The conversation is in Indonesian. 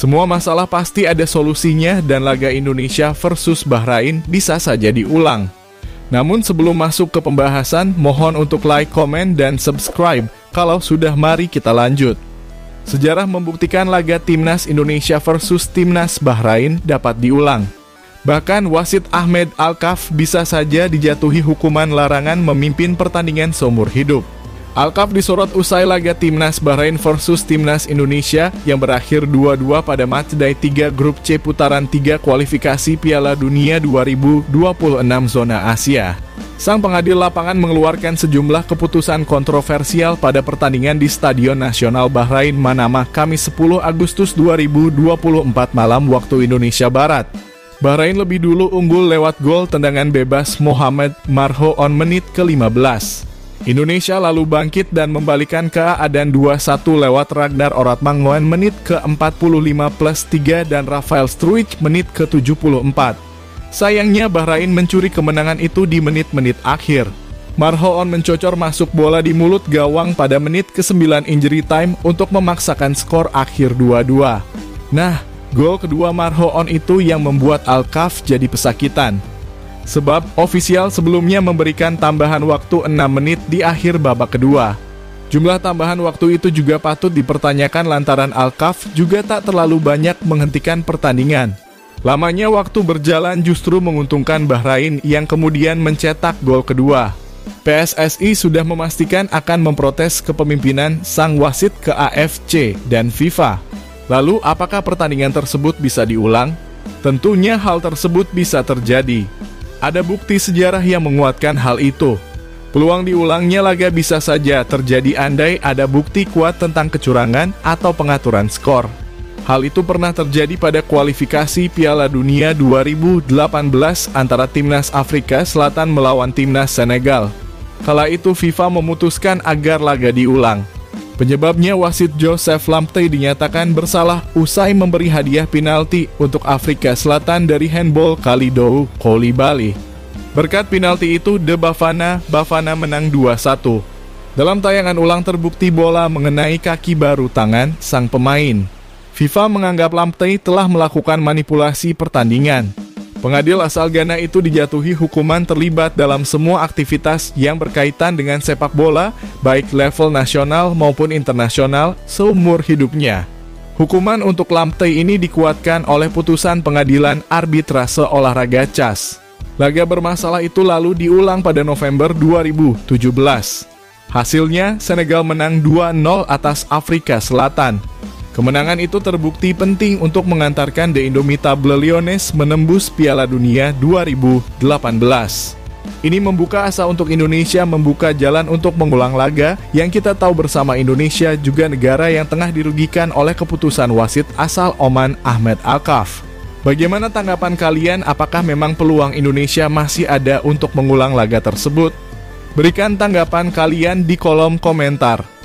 Semua masalah pasti ada solusinya dan laga Indonesia versus Bahrain bisa saja diulang. Namun sebelum masuk ke pembahasan, mohon untuk like, komen, dan subscribe. Kalau sudah, mari kita lanjut. Sejarah membuktikan laga Timnas Indonesia versus Timnas Bahrain dapat diulang. Bahkan wasit Ahmed Alkaf bisa saja dijatuhi hukuman larangan memimpin pertandingan seumur hidup. Alkaf disorot usai laga Timnas Bahrain versus Timnas Indonesia yang berakhir 2-2 pada matchday 3 grup C putaran 3 kualifikasi Piala Dunia 2026 zona Asia. Sang pengadil lapangan mengeluarkan sejumlah keputusan kontroversial pada pertandingan di Stadion Nasional Bahrain Manamah Kamis 10 Agustus 2024 malam waktu Indonesia Barat. Bahrain lebih dulu unggul lewat gol tendangan bebas Mohamed Marho menit ke-15. Indonesia lalu bangkit dan membalikan keadaan 2-1 lewat Ragnar Oratmangoen menit ke-45+3 dan Rafael Struijk menit ke-74. Sayangnya Bahrain mencuri kemenangan itu di menit-menit akhir. Marho mencocor masuk bola di mulut gawang pada menit ke-9 injury time untuk memaksakan skor akhir 2-2. Nah, gol kedua Marho itu yang membuat Alkaf jadi pesakitan. Sebab ofisial sebelumnya memberikan tambahan waktu 6 menit di akhir babak kedua. Jumlah tambahan waktu itu juga patut dipertanyakan lantaran Alkaf juga tak terlalu banyak menghentikan pertandingan. Lamanya waktu berjalan justru menguntungkan Bahrain yang kemudian mencetak gol kedua. PSSI sudah memastikan akan memprotes kepemimpinan sang wasit ke AFC dan FIFA. Lalu apakah pertandingan tersebut bisa diulang? Tentunya hal tersebut bisa terjadi. Ada bukti sejarah yang menguatkan hal itu. Peluang diulangnya laga bisa saja terjadi andai ada bukti kuat tentang kecurangan atau pengaturan skor. Hal itu pernah terjadi pada kualifikasi Piala Dunia 2018 antara Timnas Afrika Selatan melawan Timnas Senegal. Kala itu FIFA memutuskan agar laga diulang. Penyebabnya wasit Joseph Lamptey dinyatakan bersalah usai memberi hadiah penalti untuk Afrika Selatan dari handball Kalidou Koulibaly. Berkat penalti itu, The Bafana menang 2-1. Dalam tayangan ulang terbukti bola mengenai kaki baru tangan sang pemain. FIFA menganggap Lamptey telah melakukan manipulasi pertandingan. Pengadil asal Ghana itu dijatuhi hukuman terlibat dalam semua aktivitas yang berkaitan dengan sepak bola, baik level nasional maupun internasional, seumur hidupnya. Hukuman untuk Lamptey ini dikuatkan oleh putusan pengadilan arbitrase olahraga CAS. Laga bermasalah itu lalu diulang pada November 2017. Hasilnya, Senegal menang 2-0 atas Afrika Selatan. Kemenangan itu terbukti penting untuk mengantarkan The Indomitable Lions menembus Piala Dunia 2018. Ini membuka asa untuk Indonesia membuka jalan untuk mengulang laga yang kita tahu bersama Indonesia juga negara yang tengah dirugikan oleh keputusan wasit asal Oman Ahmed Alkaf. Bagaimana tanggapan kalian? Apakah memang peluang Indonesia masih ada untuk mengulang laga tersebut? Berikan tanggapan kalian di kolom komentar.